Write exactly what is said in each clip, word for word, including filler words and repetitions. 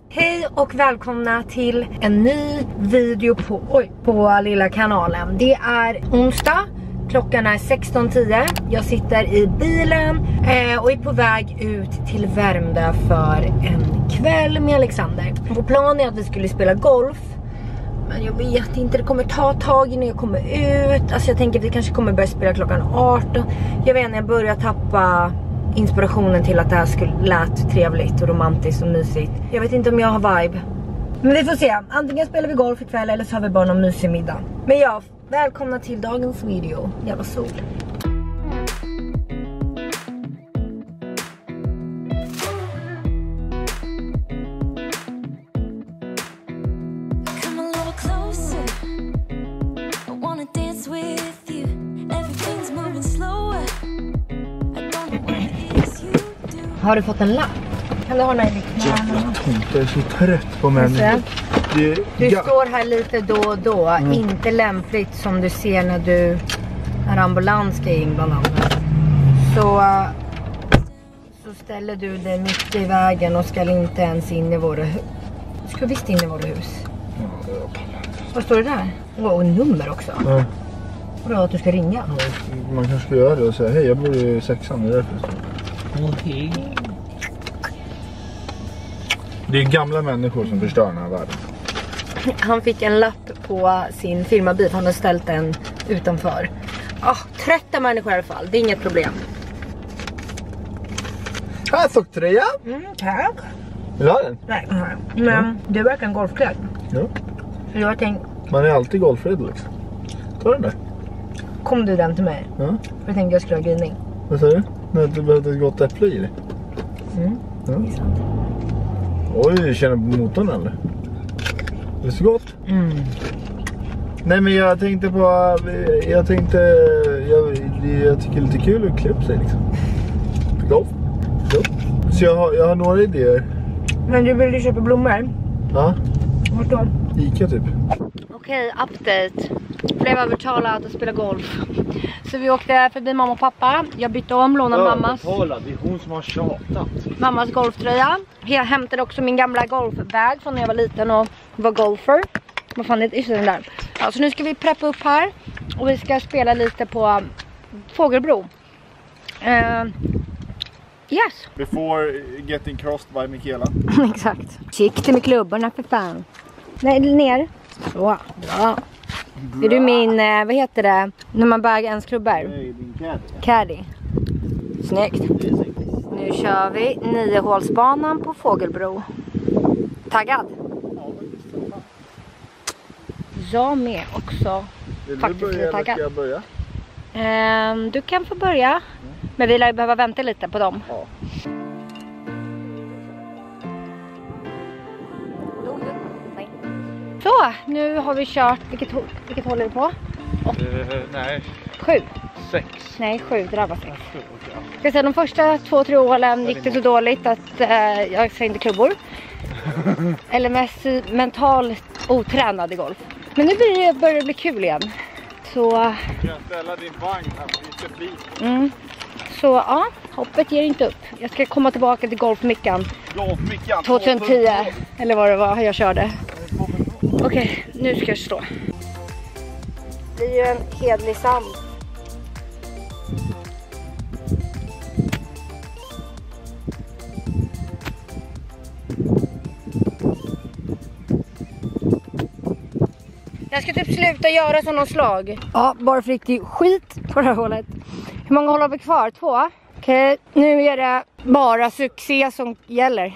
Hej och välkomna till en ny video på, oj, på lilla kanalen. Det är onsdag, klockan är sexton tio. Jag sitter i bilen eh, och är på väg ut till Värmdö för en kväll med Alexander. Vår plan är att vi skulle spela golf, men jag vet inte, det kommer ta tag innan jag kommer ut. Alltså jag tänker att vi kanske kommer börja spela klockan arton. Jag vet inte, jag börjar tappa inspirationen till att det här skulle lät trevligt och romantiskt och mysigt. Jag vet inte om jag har vibe. Men vi får se. Antingen spelar vi golf ikväll eller så har vi bara någon mysig middag. Men ja, välkomna till dagens video. Jävla sol. Har du fått en lapp? Kan du ha den här i jävla tomt, jag är så trött på människor. Det, du ja. står här lite då och då. Mm. Inte lämpligt som du ser när du när ambulans ska in bland annat. Så, så ställer du dig mitt i vägen och ska inte ens in i våra hus. Ska visst in i våra hus. Ja, jag pallar inte. Vad står det där? Oh, och nummer också. Ja. Och då att du ska ringa. Ja, man kanske ska göra det och säga hej, jag bor i sexan, det är därför. Okay. Det är gamla människor som förstör den här världen. Han fick en lapp på sin firmabil. Han har ställt den utanför. Oh, trötta människor i alla fall. Det är inget problem. Här såg tröja. Mm, tack. Vill du ha den? Nej, men ja. Du verkar en golfklädd. Ja. Så jag tänkte... Man är alltid golfred liksom. Ta den där. Kom du den till mig? Ja. Jag tänkte jag skulle ha gryning. Vad säger du? Nej, du behövde ett gott äpple i det. Mm. Ja. Oj, känner på motorn eller? Det är så gott. Mm. Nej, men jag tänkte på... Jag tänkte... Jag, jag tycker det är lite kul att klä upp sig liksom. Golf. Ja. Så jag har, jag har några idéer. Men du vill ju köpa blommor? Ja. Vart då? Ica typ. Okej, okay, update. Blev övertalad att spela golf. Så vi åkte förbi mamma och pappa. Jag bytte om, lånade mammas. Övertalad, det är hon som har tjatat. Mammas golftröja. Jag hämtade också min gamla golfbag från när jag var liten och var golfer. Vad fan är det där? Ja, så nu ska vi preppa upp här. Och vi ska spela lite på Fågelbro. Uh, yes. Before getting crossed by Michaela. Exakt. Sikte med klubborna för fan. Nej, ner. Så, bra. Bra. Är du min, vad heter det, när man bär ens klubbor? Nej, din caddy. Caddy. Snyggt. Nu kör vi niohålsbanan på Fågelbro. Taggad? Jag med också. Vill faktiskt du börja lite taggad. eller ska jag börja? Um, du kan få börja. Mm. Men vi lär behöva vänta lite på dem. Ja. Så, nu har vi kört. Vilket, vilket håller du på? Uh, nej. Sju. Sex. Nej, sju. Det där var sex. Jag ska säga, de första två, tre åren gick det så dåligt att uh, jag slängde klubbor. Eller mest mentalt otränad i golf. Men nu börjar det, börjar det bli kul igen. Så... Du kan ställa din vagn här på lite bit. Mm. Så ja, hoppet ger inte upp. Jag ska komma tillbaka till golfmickan. Golfmickan. tjugohundratio. Eller vad det var jag körde. Okej, okay, nu ska jag slå. Det är ju en hedlig sand. Jag ska typ sluta göra sådana slag. Ja, bara för riktigt skit på det här hålet. Hur många hål har vi kvar? Två? Okej, okay, nu är det bara succé som gäller.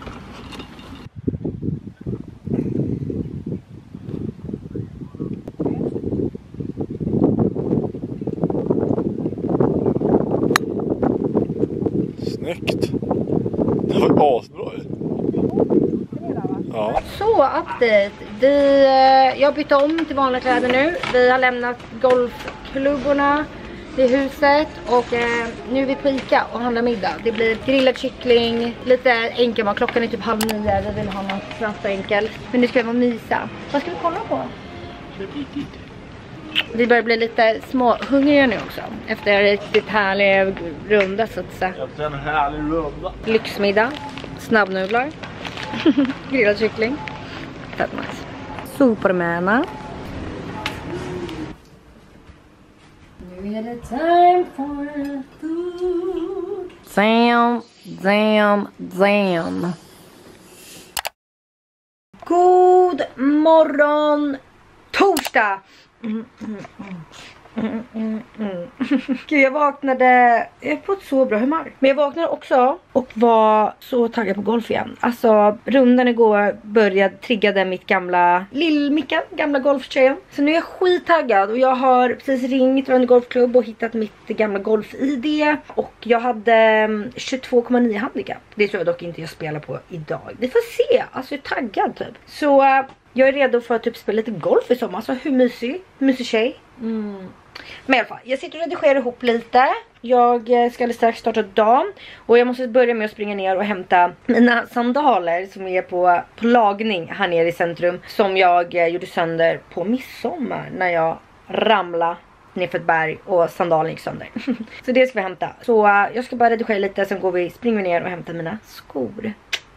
Snyggt. Det var asbra. Ja. Så, update. Vi, jag har bytt om till vanliga kläder nu. Vi har lämnat golfklubborna i huset och eh, nu är vi på Ica och handlar middag. Det blir grillad kyckling, lite enkelmat. Klockan är typ halv nio. Vi vill ha något snabbt och enkelt. Men nu ska vi vara mysa. Vad ska vi kolla på? Vi börjar bli lite små hungriga nu också. Efter en riktigt härlig runda så att säga. Efter en härlig runda. Lyxmiddag, snabbnudlar, Grillad kyckling. Fett nice. Supermana. Nu är det time for food. Damn, damn, damn. God morgon, torsdag. Mm, mm, mm. Mm, mm, mm. Gud, jag vaknade, jag är på ett så bra humör. Men jag vaknade också och var så taggad på golf igen. Alltså rundan igår började triggade mitt gamla lill-Mickan, gamla golftjejen. Så nu är jag skittaggad och jag har precis ringt Rönne golfklubb och hittat mitt gamla golf-I D. Och jag hade tjugotvå komma nio handikapp. Det tror jag dock inte jag spelar på idag. Vi får se, alltså jag är taggad typ. Så uh, jag är redo för att typ spela lite golf i sommar. Alltså hur mysig, mysig tjej. Mm. Men i alla fall, jag sitter och redigerar ihop lite. Jag ska alldeles strax starta dagen. Och jag måste börja med att springa ner och hämta mina sandaler som är på, på lagning här nere i centrum. Som jag eh, gjorde sönder på midsommar när jag ramlade ner för ett berg och sandalen gick sönder. Så det ska vi hämta. Så uh, jag ska bara redigera lite, sen går vi, springer vi ner och hämtar mina skor.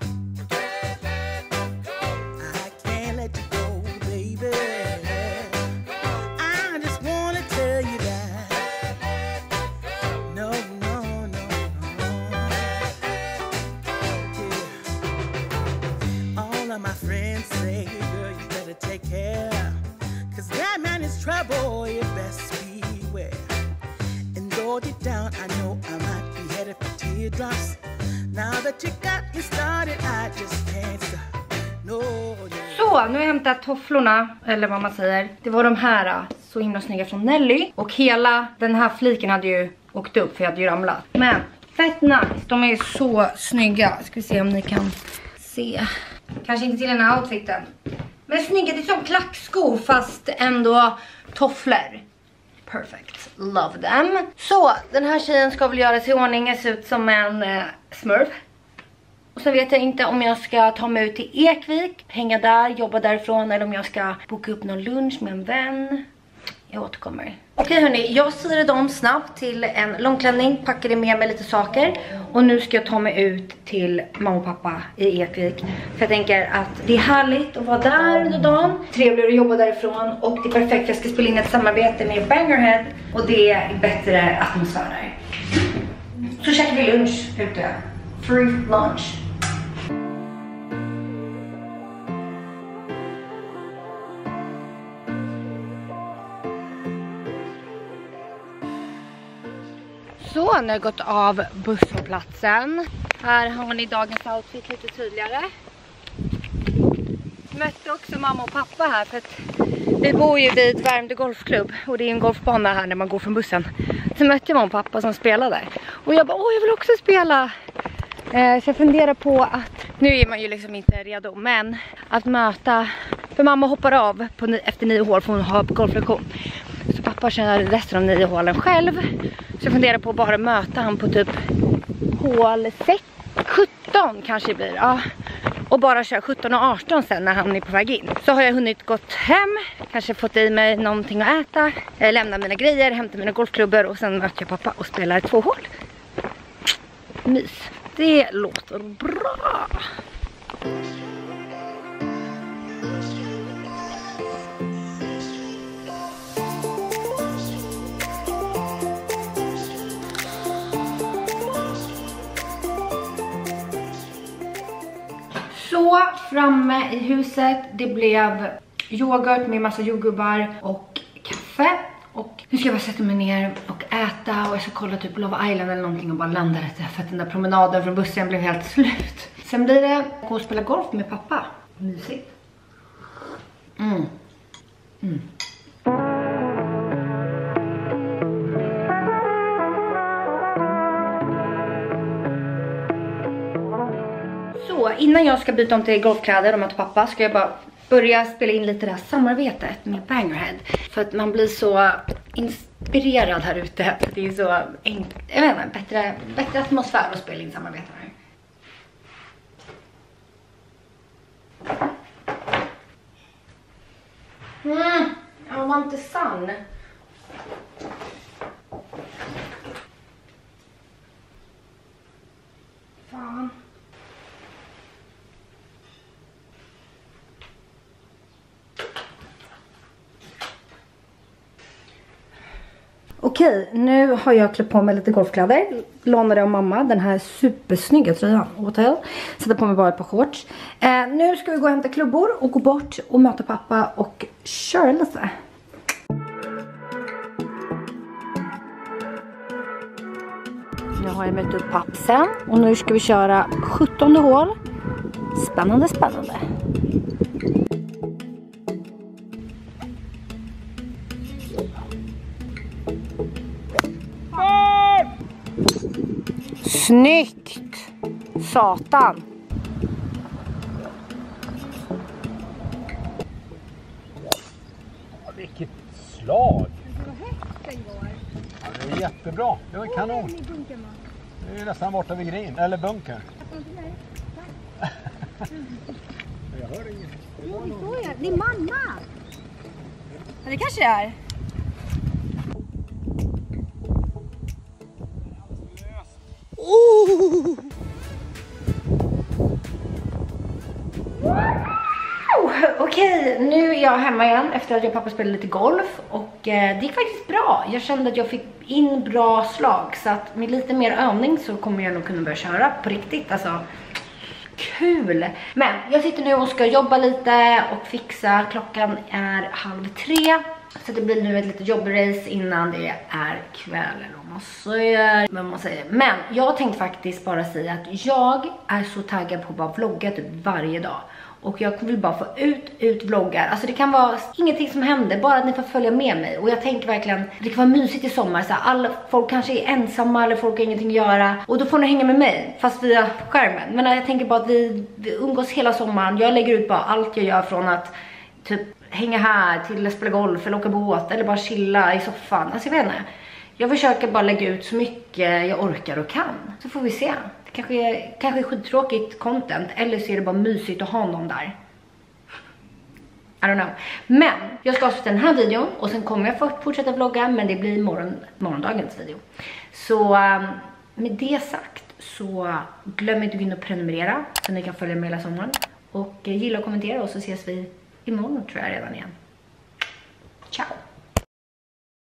Trouble, you best beware. And go deep down, I know I might be headed for teardrops. Now that you got me started, I just can't stop. No, no. Så, nu har jag hämtat tofflorna, eller vad man säger. Det var de här, så himla snygga från Nelly. Och hela den här fliken hade ju åkt upp för jag hade ju ramlat. Men, fett nice. De är så snygga. Ska vi se om ni kan se. Kanske inte till den här outfiten. Men snygga, det är som klackskor fast ändå tofflor. Perfect. Love them. Så, den här tjejen ska väl göra sig i ordning. Jag ser ut som en eh, smurf. Och sen vet jag inte om jag ska ta mig ut till Ekvik, hänga där, jobba därifrån. Eller om jag ska boka upp någon lunch med en vän. Jag återkommer. Okej hörni, jag syrade om snabbt till en långklänning, packade med mig lite saker. Och nu ska jag ta mig ut till mamma och pappa i Ekvik. För jag tänker att det är härligt att vara där under dagen. Trevligare att jobba därifrån. Och det är perfekt, jag ska spela in ett samarbete med Bangerhead. Och det är bättre atmosfär där. Så käkar vi lunch ute. Free lunch. Så, nu har jag gått av busshållplatsen. Här har ni dagens outfit lite tydligare. Mötte också mamma och pappa här för att vi bor ju vid Värmdö golfklubb. Och det är en golfbana här när man går från bussen. Så mötte jag mamma och pappa som spelade där. Och jag bara, åh jag vill också spela. Eh, så jag funderar på att, nu är man ju liksom inte redo, men att möta, för mamma hoppar av på, efter nio hål för hon har golflektion. Så pappa känner resten av nio hålen själv. Så jag funderar på att bara möta han på typ hål sex, sjutton kanske det blir. Ja. Och bara köra sjutton och arton sen när han är på väg in. Så har jag hunnit gått hem, kanske fått i mig någonting att äta. Lämna mina grejer, hämta mina golfklubbor och sen möter jag pappa och spelar två hål. Mys. Det låter bra. Så framme i huset, det blev yoghurt med massa jordgubbar och kaffe. Och nu ska jag bara sätta mig ner och äta och jag ska kolla typ Love Island eller någonting och bara landa lite för att den där promenaden från bussen blev helt slut. Sen blir det gå och spela golf med pappa. Mysigt. Mm. Mm. Så innan jag ska byta om till golfkläder och möta pappa ska jag bara börja spela in lite det här samarbetet med Bangerhead. För att man blir så inspirerad här ute. Det är så, jag vet inte, bättre, bättre atmosfär att spela in samarbeten här. Mm, I want the sun. Fan. Okej, nu har jag klätt på mig lite golfkläder. Lånade av mamma den här supersnygga tröjan. Hotel. Sätter på mig bara ett par shorts. Eh, nu ska vi gå och hämta klubbor och gå bort och möta pappa och köra lite. Nu har jag mött upp pappsen och nu ska vi köra sjuttonde hål. Spännande, spännande. Snyggt! Satan! Vilket slag! Ja, det är jättebra, det var kanon. Det är nästan borta vid green, eller bunker. Jag hör inget. Jo, det står jag. Det är mamma! Ja, det kanske är. Oh! Okej, nu är jag hemma igen efter att jag och pappa spelade lite golf och eh, det gick faktiskt bra. Jag kände att jag fick in bra slag så att med lite mer övning så kommer jag nog kunna börja köra på riktigt. Alltså, kul! Men jag sitter nu och ska jobba lite och fixa. Klockan är halv tre. Så det blir nu ett litet jobbrace innan det är kväll eller vad man säger. Men, man säger. Men jag tänkte faktiskt bara säga att jag är så taggad på att bara vlogga typ varje dag. Och jag vill bara få ut, ut vloggar. Alltså det kan vara ingenting som händer, bara att ni får följa med mig. Och jag tänker verkligen, det kan vara mysigt i sommar. Så alla folk kanske är ensamma eller folk har ingenting att göra. Och då får ni hänga med mig, fast via skärmen. Men jag tänker bara att vi, vi umgås hela sommaren. Jag lägger ut bara allt jag gör från att typ hänga här till att spela golf eller åka båt. Eller bara chilla i soffan. Alltså jag vet inte. Jag försöker bara lägga ut så mycket jag orkar och kan. Så får vi se. Det kanske är, kanske är skittråkigt content. Eller så är det bara mysigt att ha någon där. I don't know. Men jag ska avsluta den här videon. Och sen kommer jag fortsätta vlogga. Men det blir morgon, morgondagens video. Så med det sagt. Så glöm inte att gå in och prenumerera. Så ni kan följa med hela sommaren. Och gilla och kommentera. Och så ses vi imorgon tror jag redan igen.